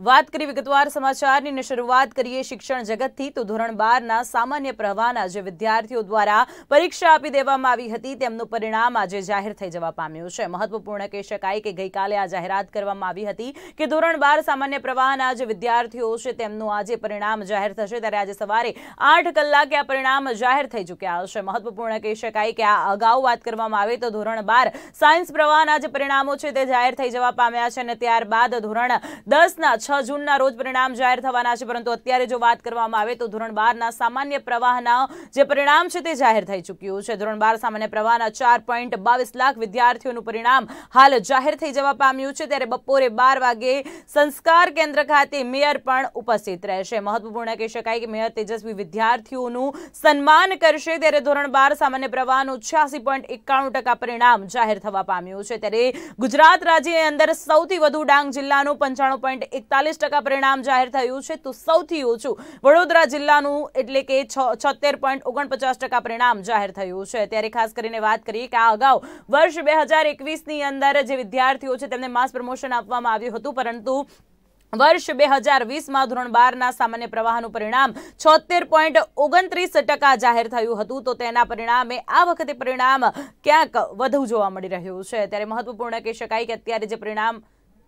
વાત કરી વિગતવાર સમાચારની ને શરૂઆત કરીએ શિક્ષણ જગતથી તો ધોરણ 12ના સામાન્ય પ્રવાહના જે વિદ્યાર્થીઓ દ્વારા પરીક્ષા આપી દેવામાં આવી હતી તેમનું પરિણામ આજે જાહેર થઈ જવા પામ્યું છે। મહત્વપૂર્ણ કહી શકાય કે ગઈકાલે આ જાહેરાત કરવામાં આવી હતી કે ધોરણ 12 સામાન્ય પ્રવાહના જે વિદ્યાર્થીઓ છે તેમનું આજે પરિણામ જાહેર થશે, ત્યારે આજે સવારે 8 કલાકે આ પરિણામ જાહેર થઈ ચૂક્યા છે। મહત્વપૂર્ણ કહી શકાય કે આ અગાઉ વાત કરવામાં આવે તો ધોરણ 12 સાયન્સ પ્રવાહના જે પરિણામો છે તે જાહેર થઈ જવા પામ્યા છે અને ત્યારબાદ ધોરણ 10ના 6 જૂનના રોજ પરિણામ જાહેર થવાના છે, પરંતુ અત્યારે જો વાત કરવામાં આવે તો ધોરણ 12ના સામાન્ય પ્રવાહના જે પરિણામ છે તે જાહેર થઈ ચૂક્યું છે। ધોરણ 12 સામાન્ય પ્રવાહના 4.22 લાખ વિદ્યાર્થીઓનું પરિણામ હાલ જાહેર થઈ જવા પામ્યું છે, ત્યારે બપોરે 12 વાગે સંસ્કાર કેન્દ્ર ખાતે મેયર પણ ઉપસ્થિત રહેશે। મહત્વપૂર્ણ કહી શકાય કે મેયર તેજસ્વી વિદ્યાર્થીઓનું સન્માન કરશે, ત્યારે ધોરણ 12 સામાન્ય પ્રવાહનું 86.91% પરિણામ જાહેર થવા પામ્યું છે। ત્યારે ગુજરાત રાજ્યની અંદર સૌથી વધુ ડાંગ જિલ્લાનું 95.41% પરિણામ જાહેર થયું છે, તો સૌથી ઓછું વડોદરા જિલ્લાનું એટલે કે 76.49% પરિણામ જાહેર થયું છે। ત્યારે ખાસ કરીને વાત કરીએ કે આ અગાઉ વર્ષ 2021ની અંદર જે વિદ્યાર્થીઓ છે તેમને માસ પ્રમોશન આપવામાં આવ્યું હતું, પરંતુ વર્ષ 2020માં ધોરણ 12ના સામાન્ય પ્રવાહનું પરિણામ 76.29% જાહેર થયું હતું, તો તેના પરિણામે આ વખતે પરિણામ ક્યાંક વધુ જોવા મળી રહ્યું છે। ત્યારે મહત્વપૂર્ણ કહી શકાય કે અત્યારે જે પરિણામ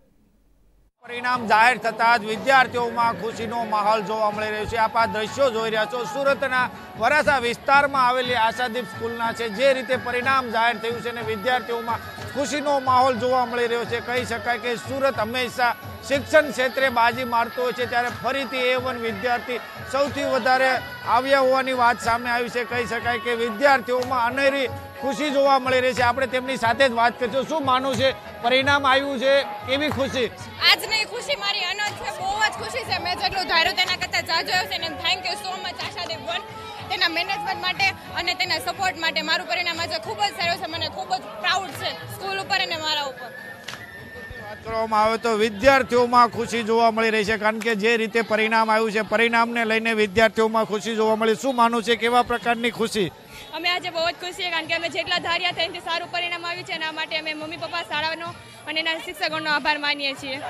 જાહેર થતા જ વિદ્યાર્થીઓમાં ખુશીનો માહોલ જોવા મળી રહ્યો છે। આપ આ દ્રશ્યો જોઈ રહ્યા છો સુરતના વરાછા વિસ્તારમાં આવેલી આશાદીપ સ્કૂલના છે, જે રીતે પરિણામ જાહેર થયું છે અને વિદ્યાર્થીઓમાં ખુશીનો માહોલ જોવા મળી રહ્યો છે। કહી શકાય કે સુરત હંમેશા શિક્ષણ ક્ષેત્રે બાજી મારતો હોય છે, ત્યારે ફરીથી A1 વિદ્યાર્થી સૌથી વધારે આવ્યા હોવાની વાત સામે આવી છે। કહી શકાય કે વિદ્યાર્થીઓમાં અનેરી ખુશી જોવા મળી રહી છે। આપણે તેમની સાથે જ વાત કરીશું। શું માનવું છે, પરિણામ આવ્યું છે, કેવી ખુશી? આજની ખુશી મારી અનંત છે, બહુ જ ખુશી છે। મેં જેટલું ધાર્યું તેના કરતાં જાજો છે અને thank you so much Ashadeep one તેના મેનેજમેન્ટ માટે અને તેના સપોર્ટ માટે। મારું પરિણામ આજે ખૂબ જ સારું છે, મને ખૂબ જ પ્રાઉડ છે સ્કૂલ ઉપર અને મારા ઉપર। વાત કરવામાં આવે તો વિદ્યાર્થીઓમાં ખુશી જોવા મળી રહી છે, કારણ કે જે રીતે પરિણામ આવ્યું છે પરિણામને લઈને વિદ્યાર્થીઓમાં ખુશી જોવા મળી। શું માનવું છે, કેવા પ્રકારની ખુશી? અમે આજે બહુ જ ખુશ છીએ, કારણ કે અમે જેટલા ધાર્યા તેનાથી સારું પરિણામ આવ્યું છે, એના માટે અમે મમ્મી પપ્પા, શાળાનો અને એના શિક્ષકોનો આભાર માનીએ છીએ।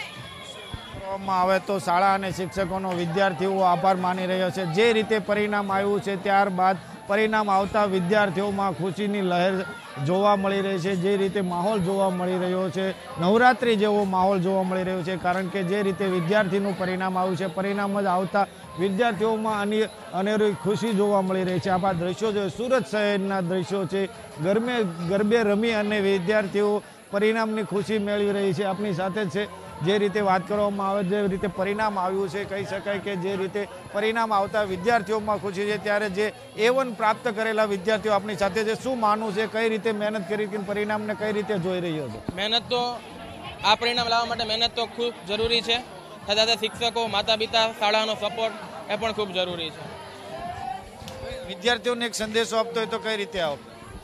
આવે તો શાળા અને શિક્ષકોનો વિદ્યાર્થીઓ આભાર માની રહ્યો છે। જે રીતે પરિણામ આવ્યું છે ત્યારબાદ પરિણામ આવતા વિદ્યાર્થીઓમાં ખુશીની લહેર જોવા મળી રહી છે। જે રીતે માહોલ જોવા મળી રહ્યો છે, નવરાત્રિ જેવો માહોલ જોવા મળી રહ્યો છે, કારણ કે જે રીતે વિદ્યાર્થીનું પરિણામ આવ્યું છે પરિણામ જ આવતા વિદ્યાર્થીઓમાં અનેરી ખુશી જોવા મળી રહી છે। આ દ્રશ્યો છે સુરત શહેરના દ્રશ્યો છે, ગરબે રમી અને વિદ્યાર્થીઓ પરિણામની ખુશી મેળવી રહી છે। આપણી સાથે જ છે, જે રીતે વાત કરવામાં આવે જે રીતે પરિણામ આવ્યું છે, કહી શકાય કે જે રીતે પરિણામ આવતા વિદ્યાર્થીઓમાં ખુશી છે, ત્યારે જે A1 પ્રાપ્ત કરેલા વિદ્યાર્થીઓ આપણી સાથે છે। શું માનવું છે, કઈ રીતે મહેનત કરી કે પરિણામને કઈ રીતે જોઈ રહ્યો છે? મહેનત તો આ પરિણામ લાવવા માટે મહેનત તો ખૂબ જરૂરી છે, સાથે શિક્ષકો, માતા પિતા, શાળાનો સપોર્ટ એ પણ ખૂબ જરૂરી છે। વિદ્યાર્થીઓને એક સંદેશો આપતો હોય તો કઈ રીતે આવો?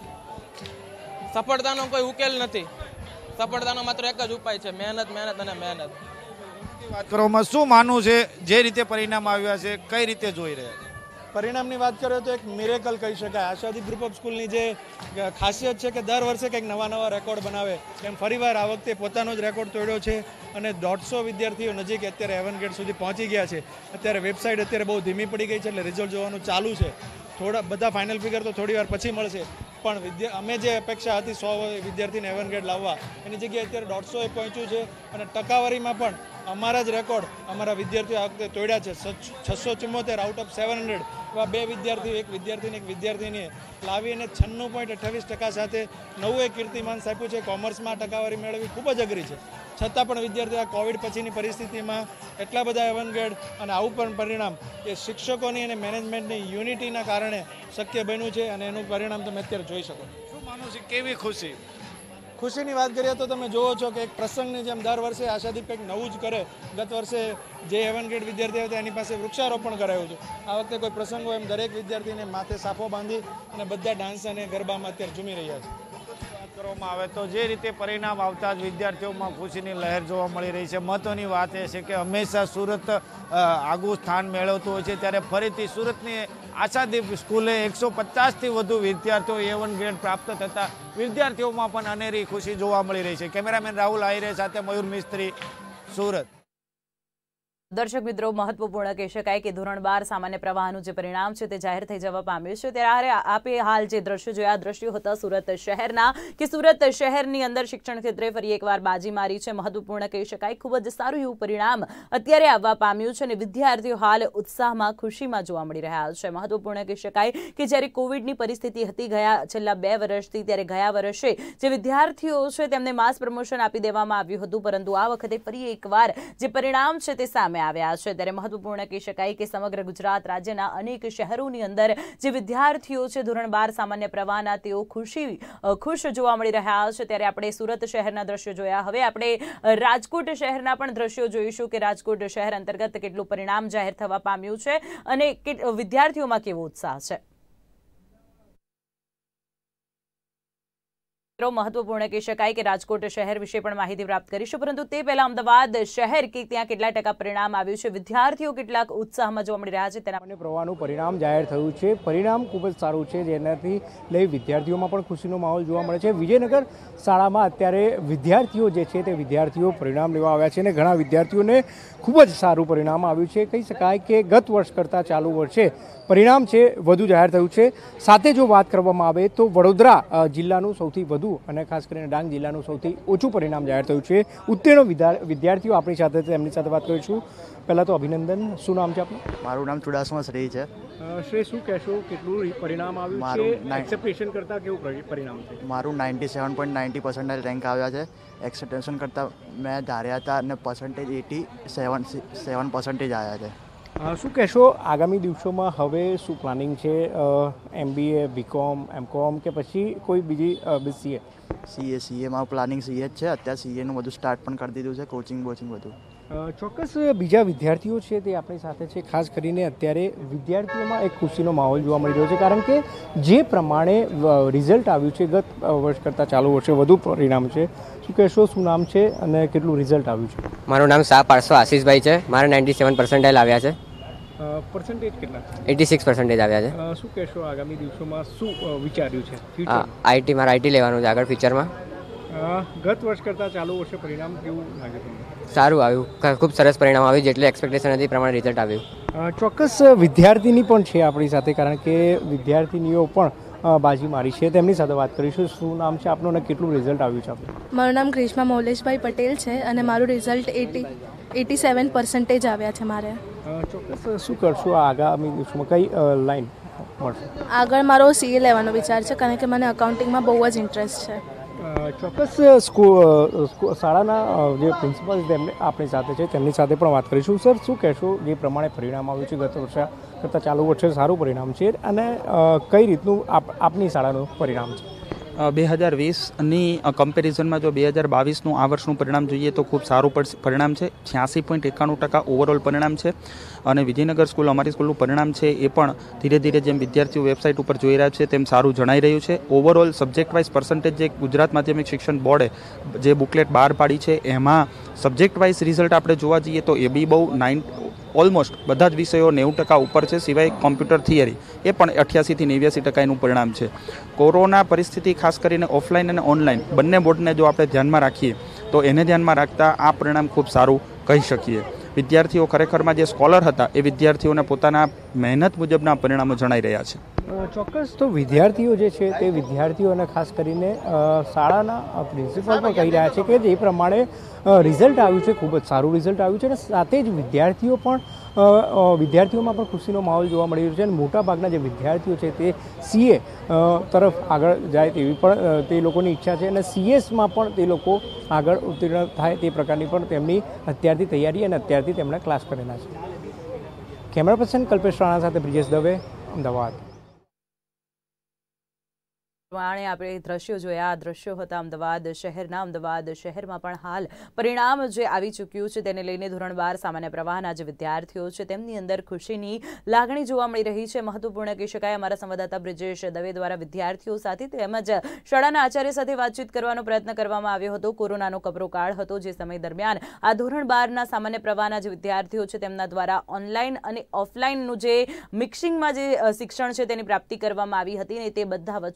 સફળતાનો કોઈ ઉકેલ નથી, સફળતાનો માત્ર એક જ ઉપાય છે, મહેનત, મહેનત અને મહેનત। વાત કરવામાં શું માનવું છે, જે રીતે પરિણામ આવ્યા છે કઈ રીતે જોઈ રહ્યા છે? પરિણામની વાત કરીએ તો એક મિરેકલ કહી શકાય। આશાદીપ ગ્રુપ ઓફ સ્કૂલની જે ખાસિયત છે કે દર વર્ષે કંઈક નવા રેકોર્ડ બનાવે, એમ ફરીવાર આ વખતે પોતાનો જ રેકોર્ડ તોડ્યો છે અને 150 વિદ્યાર્થીઓ નજીક અત્યારે હેવન ગેટ સુધી પહોંચી ગયા છે। અત્યારે વેબસાઇટ અત્યારે બહુ ધીમી પડી ગઈ છે, એટલે રિઝલ્ટ જોવાનું ચાલુ છે। થોડા બધા ફાઇનલ ફિગર તો થોડી વાર પછી મળશે, પણ અમે જે અપેક્ષા હતી 100 વિદ્યાર્થીને હેવન ગેટ લાવવા, એની જગ્યાએ અત્યારે 150 પહોંચ્યું છે અને ટકાવારીમાં પણ અમારા જ રેકોર્ડ અમારા વિદ્યાર્થીઓ આ વખતે તોડ્યા છે। 674 આઉટ ઓફ 700 એવા 2 વિદ્યાર્થીઓ, એક વિદ્યાર્થીને એક વિદ્યાર્થીને લાવીને 96.28% સાથે નવું એક કીર્તિમાન આપ્યું છે। કોમર્સમાં ટકાવારી મેળવી ખૂબ જ અઘરી છે, છતાં પણ વિદ્યાર્થીઓ આ કોવિડ પછીની પરિસ્થિતિમાં એટલા બધા એવનગેડ અને આવું પણ પરિણામ એ શિક્ષકોની અને મેનેજમેન્ટની યુનિટીના કારણે શક્ય બન્યું છે અને એનું પરિણામ તમે અત્યારે જોઈ શકો। શું માનવું છે, કેવી ખુશી? ખુશીની વાત કરીએ તો તમે જોવો છો કે એક પ્રસંગની જેમ દર વર્ષે આશાદીપ કંઈક નવું જ કરે। ગત વર્ષે જે એવનગેટ વિદ્યાર્થીઓ હતા એની પાસે વૃક્ષારોપણ કરાયું હતું, આ વખતે કોઈ પ્રસંગ હોય એમ દરેક વિદ્યાર્થીને માથે સાફો બાંધી અને બધા ડાન્સ અને ગરબામાં અત્યારે ઝૂમી રહ્યા છે। કરવામાં આવે તો જે રીતે પરિણામ આવતા જ વિદ્યાર્થીઓમાં ખુશીની લહેર જોવા મળી રહી છે। મહત્વની વાત એ છે કે હંમેશા સુરત આગવું સ્થાન મેળવતું હોય છે, ત્યારે ફરીથી સુરતની આશાદીપ સ્કૂલે 150થી વધુ વિદ્યાર્થીઓ A1 ગ્રેડ પ્રાપ્ત થતા વિદ્યાર્થીઓમાં પણ અનેરી ખુશી જોવા મળી રહી છે। કેમેરામેન રાહુલ આહિરે સાથે મયુર મિસ્ત્રી, સુરત। દર્શક મિત્રો, મહત્વપૂર્ણ કહી શકાય કે ધોરણ 12 સામાન્ય પ્રવાહનું જે પરિણામ છે તે જાહેર થઈ જવા પામ્યું છે। ત્યારે આપે હાલ જે દ્રશ્યો જોયા, દ્રશ્યો હતા સુરત શહેરના કે સુરત શહેરની અંદર શિક્ષણ ક્ષેત્રે ફરી એકવાર બાજી મારી છે। મહત્વપૂર્ણ કહી શકાય, ખૂબ જ સારું એવું પરિણામ અત્યારે આવવા પામ્યું છે અને વિદ્યાર્થીઓ હાલ ઉત્સાહમાં, ખુશીમાં જોવા મળી રહ્યા છે। મહત્વપૂર્ણ કહી શકાય કે જ્યારે કોવિડની પરિસ્થિતિ હતી છેલ્લા 2 વર્ષથી, ત્યારે ગયા વર્ષે જે વિદ્યાર્થીઓ છે તેમને માસ પ્રમોશન આપી દેવામાં આવ્યું હતું, પરંતુ આ વખતે ફરી એકવાર જે પરિણામ છે તે સામે આવ્યા છે। ત્યારે મહત્વપૂર્ણ કહી શકાય કે સમગ્ર ગુજરાત રાજ્યના અનેક શહેરોની અંદર જે વિદ્યાર્થીઓ છે ધોરણ 12 સામાન્ય પ્રવાહના, તેઓ ખુશ જોવા મળી રહ્યા છે। ત્યારે આપણે સુરત શહેરના દ્રશ્યો જોયા, હવે આપણે રાજકોટ શહેરના પણ દ્રશ્યો જોઈશું કે રાજકોટ શહેર અંતર્ગત કેટલું પરિણામ જાહેર થવા પામ્યું છે અને વિદ્યાર્થીઓમાં કેવો ઉત્સાહ છે। મહત્વપૂર્ણ કહી શકાય કે રાજકોટ શહેર વિશે પણ માહિતી પ્રાપ્ત કરીશું, પરંતુ તે પહેલા અમદાવાદ શહેર કે ત્યાં કેટલા ટકા પરિણામ આવ્યું છે, વિદ્યાર્થીઓ કેટલાક ઉત્સાહમાં જોવા મળી રહ્યા છે, તેના પ્રવાહનું પરિણામ જાહેર થયું છે। પરિણામ ખૂબ જ સારું છે, જેનાથી લઈ વિદ્યાર્થીઓમાં પણ ખુશીનો માહોલ જોવા મળે છે। વિજયનગર શાળામાં અત્યારે વિદ્યાર્થીઓ જે છે તે વિદ્યાર્થીઓ પરિણામ લેવા આવ્યા છે અને ઘણા વિદ્યાર્થીઓને ખૂબ જ સારું પરિણામ આવ્યું છે। કહી શકાય કે ગત વર્ષ કરતાં ચાલુ વર્ષે પરિણામ છે વધુ જાહેર થયું છે। સાથે જો વાત કરવામાં આવે તો વડોદરા જિલ્લાનું સૌથી વધુ અને ખાસ કરીને ડાંગ જિલ્લાનું સૌથી ઓછું પરિણામ જાહેર થયું છે। ઉત્તીર્ણ વિદ્યાર્થીઓ આપણી સાથે તેમની સાથે વાત કરીશું। પહેલાં તો અભિનંદન, શું નામ છે આપનું? મારું નામ ચુડાસમા શ્રેય છે। શ્રેય, શું કહેશો, કેટલું પરિણામ આવ્યું છે? એક્સપેક્ટેશન કરતાં કેવું પરિણામ છે? મારું 97.90% રેન્ક આવ્યા છે। એક્સપેક્ટેશન કરતાં મેં ધાર્યા હતા અને પર્સન્ટેજ 87% આવ્યા છે। શું કહેશો, આગામી દિવસોમાં હવે શું પ્લાનિંગ છે? MBA, BCom, MCom કે પછી કોઈ બીજી CA મારું પ્લાનિંગ CA જ છે। અત્યારે CAનું બધું સ્ટાર્ટ પણ કરી દીધું છે, કોચિંગ બધું। ચોક્કસ બીજા વિદ્યાર્થીઓ છે તે આપણી સાથે છે। ખાસ કરીને અત્યારે વિદ્યાર્થીઓમાં એક ખુશીનો માહોલ જોવા મળી રહ્યો છે, કારણ કે જે પ્રમાણે રિઝલ્ટ આવ્યું છે ગત વર્ષ કરતાં ચાલુ વર્ષે વધુ પરિણામ છે। શું કહેશો, શું નામ છે અને કેટલું રિઝલ્ટ આવ્યું છે? મારું નામ શાહ પારસો આશીષભાઈ છે। મારા 97% આવ્યા છે। પર્સન્ટેજ કેટલા? 86% આવ્યા છે। શું કહેશો, આગામી દિવસોમાં શું વિચાર્યું છે? મારે IT લેવાનું છે આગળ ફ્યુચરમાં। ગત વર્ષ કરતાં ચાલુ વર્ષે પરિણામ કેવું લાગે તમને? સારું આવ્યું, ખૂબ સરસ પરિણામ આવ્યું, જેટલી એક્સપેક્ટેશન હતી પ્રમાણે રિઝલ્ટ આવ્યું। ચોક્કસ વિદ્યાર્થીની પણ છે આપણી સાથે, કારણ કે વિદ્યાર્થીનીઓ પણ બાજી મારી છે, તેમની સાથે વાત કરીશું। શું નામ છે આપનું અને કેટલું રિઝલ્ટ આવ્યું છે આપનું? મારું નામ ગ્રીષ્મા મૌલેશભાઈ પટેલ છે અને મારું રિઝલ્ટ 87% આવ્યા છે મારે। ચોક્કસ શું કરશું આગામી દિવસોમાં, કઈ લાઈન મળશે? આગળ મારો CA લેવાનો વિચાર છે, કારણ કે મને અકાઉન્ટિંગમાં બહુ જ ઇન્ટરેસ્ટ છે। ચોક્કસ શાળાના જે પ્રિન્સિપલ તેમને આપણી સાથે છે, તેમની સાથે પણ વાત કરીશું। સર, શું કહેશો, જે પ્રમાણે પરિણામ આવ્યું છે ગત વર્ષે કરતાં ચાલુ વર્ષે સારું પરિણામ છે, અને કઈ રીતનું આપની શાળાનું પરિણામ છે? 2020ની કમ્પેરિઝનમાં જો 2022નું આ વર્ષનું પરિણામ જોઈએ તો ખૂબ સારું પરિણામ છે। 86.91% ઓવરઓલ પરિણામ છે અને વિજયનગર સ્કૂલ, અમારી સ્કૂલનું પરિણામ છે એ પણ ધીરે ધીરે જેમ વિદ્યાર્થીઓ વેબસાઇટ ઉપર જોઈ રહ્યા છે તેમ સારું જણાઈ રહ્યું છે। ઓવરઓલ સબ્જેક્ટ વાઇઝ પર્સન્ટેજ જે ગુજરાત માધ્યમિક શિક્ષણ બોર્ડે જે બુકલેટ બહાર પાડી છે એમાં સબ્જેક્ટ વાઇઝ રિઝલ્ટ આપણે જોવા જઈએ તો એ બી બહુ ઓલમોસ્ટ બધા જ વિષયો 90% ઉપર છે, સિવાય કોમ્પ્યુટર થિયરી એ પણ 88 થી 89% એનું પરિણામ છે। કોરોના પરિસ્થિતિ ખાસ કરીને ઓફલાઈન અને ઓનલાઈન બંને બોર્ડને જો આપણે ધ્યાનમાં રાખીએ તો એને ધ્યાનમાં રાખતા આ પરિણામ ખૂબ સારું કહી શકીએ। વિદ્યાર્થીઓ ખરેખરમાં જે સ્કોલર હતા એ વિદ્યાર્થીઓને પોતાના મહેનત મુજબના પરિણામો જણાઈ રહ્યા છે। ચોક્કસ, તો વિદ્યાર્થીઓ જે છે તે વિદ્યાર્થીઓ અને ખાસ કરીને શાળાના પ્રિન્સિપલ પણ કહી રહ્યા છે કે જે પ્રમાણે રિઝલ્ટ આવ્યું છે, ખૂબ જ સારું રિઝલ્ટ આવ્યું છે, અને સાથે જ વિદ્યાર્થીઓમાં પણ ખુશીનો માહોલ જોવા મળી રહ્યો છે અને મોટાભાગના જે વિદ્યાર્થીઓ છે તે CA તરફ આગળ જાય તેવી પણ તે લોકોની ઈચ્છા છે, અને CSમાં પણ તે લોકો આગળ ઉત્તીર્ણ થાય તે પ્રકારની પણ તેમની અત્યારથી તૈયારી અને અત્યારથી તેમણે ક્લાસ કરેલા છે। કેમેરા પર્સન કલ્પેશ રાણા સાથે બ્રિજેશ દવે, અમદાવાદ। પ્રમાણે આપણે દ્રશ્યો જોયા, દ્રશ્યો હતા અમદાવાદ શહેરના। અમદાવાદ શહેરમાં પણ હાલ પરિણામ જે આવી ચૂક્યું છે તેને લઈને ધોરણ 12 સામાન્ય પ્રવાહના જે વિદ્યાર્થીઓ છે તેમની અંદર ખુશીની લાગણી જોવા મળી રહી છે। મહત્વપૂર્ણ કહી શકાય, અમારા સંવાદદાતા બ્રિજેશ દવે દ્વારા વિદ્યાર્થીઓ સાથે તેમજ શાળાના આચાર્ય સાથે વાતચીત કરવાનો પ્રયત્ન કરવામાં આવ્યો હતો। કોરોનાનો કપરો કાળ હતો, જે સમય દરમિયાન આ ધોરણ 12ના સામાન્ય પ્રવાહના જે વિદ્યાર્થીઓ છે તેમના દ્વારા ઓનલાઈન અને ઓફલાઈનનું જે મિક્સિંગમાં જે શિક્ષણ છે તેની પ્રાપ્તિ કરવામાં આવી હતી, અને તે બધા વચ્ચે તેમના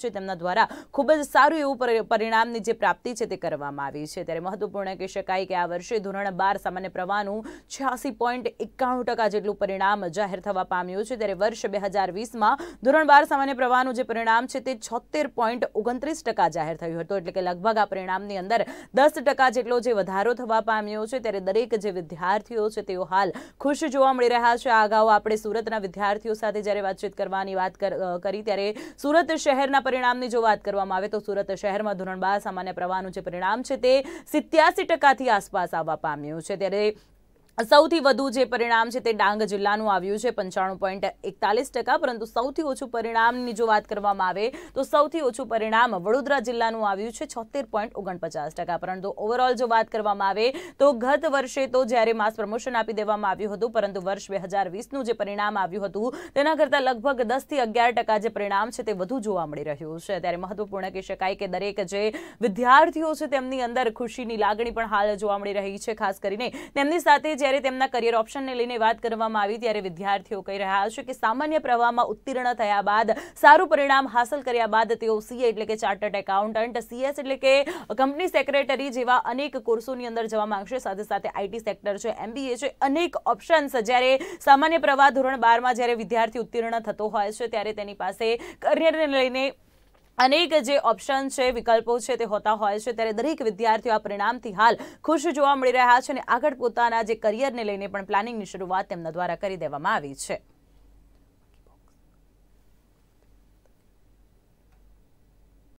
દ્વારા ખૂબ જ સારું એવું પરિણામની જે પ્રાપ્તિ છે તે કરવામાં આવી છે। ત્યારે મહત્વપૂર્ણ કહી શકાય કે આ વર્ષે ધોરણ 12 સામાન્ય પ્રવાહનું 86.91% જેટલું પરિણામ જાહેર થવા પામ્યું છે। ત્યારે વર્ષ 2020માં ધોરણ 12 સામાન્ય પ્રવાહનું જે પરિણામ છે તે 76.29% જાહેર થયું હતું, એટલે કે લગભગ આ પરિણામની અંદર 10% જેટલો જે વધારો થવા પામ્યો છે। ત્યારે દરેક જે વિદ્યાર્થીઓ છે તેઓ હાલ ખુશ જોવા મળી રહ્યા છે। આ અગાઉ આપણે સુરતના વિદ્યાર્થીઓ સાથે જ્યારે વાતચીત કરવાની વાત કરી ત્યારે સુરત શહેરના પરિણામની જો વાત કરવામાં આવે તો સુરત શહેરમાં ધોરણ 12 સામાન્ય પ્રવાહનું જે પરિણામ છે તે 87%થી આસપાસ આવવા પામ્યું છે। ત્યારે સૌથી વધુ જે પરિણામ છે તે ડાંગ જિલ્લાનું આવ્યું છે 95.41%, પરંતુ સૌથી ઓછું પરિણામની જો વાત કરવામાં આવે તો સૌથી ઓછું પરિણામ વડોદરા જિલ્લાનું આવ્યું છે 76.49%। પરંતુ ઓવરઓલ જો વાત કરવામાં આવે તો ગત વર્ષે તો જ્યારે માસ પ્રમોશન આપી દેવામાં આવ્યું હતું, પરંતુ વર્ષ 2020નું જે પરિણામ આવ્યું હતું તેના કરતાં લગભગ 10થી 11% જે પરિણામ છે તે વધુ જોવા મળી રહ્યું છે। ત્યારે મહત્વપૂર્ણ કહી શકાય કે દરેક જે વિદ્યાર્થીઓ છે તેમની અંદર ખુશીની લાગણી પણ હાલ જોવા મળી રહી છે। ખાસ કરીને તેમની સાથે જ્યારે તેમના કરિયર ઓપ્શનને લઈને વાત કરવામાં આવી ત્યારે વિદ્યાર્થીઓ કહી રહ્યા છે કે સામાન્ય પ્રવાહમાં ઉત્તીર્ણ થયા બાદ સારું પરિણામ હાંસલ કર્યા બાદ તેઓ સીએ એટલે કે ચાર્ટર્ડ એકાઉન્ટન્ટ, સીએસ એટલે કે કંપની સેક્રેટરી જેવા અનેક કોર્સોની અંદર જવા માંગશે। સાથે સાથે આઈટી સેક્ટર છે, એમબીએ છે, અનેક ઓપ્શન્સ જ્યારે સામાન્ય પ્રવાહ ધોરણ 12માં જ્યારે વિદ્યાર્થી ઉત્તીર્ણ થતો હોય છે ત્યારે તેની પાસે કરિયરને લઈને અનેક જે ઓપ્શન છે, વિકલ્પો છે તે હોતા હોય છે। ત્યારે દરેક વિદ્યાર્થીઓ આ પરિણામથી હાલ ખુશ જોવા મળી રહ્યા છે અને આગળ પોતાના જે કરિયરને લઈને પણ પ્લાનિંગની શરૂઆત તેમના દ્વારા કરી દેવામાં આવી છે।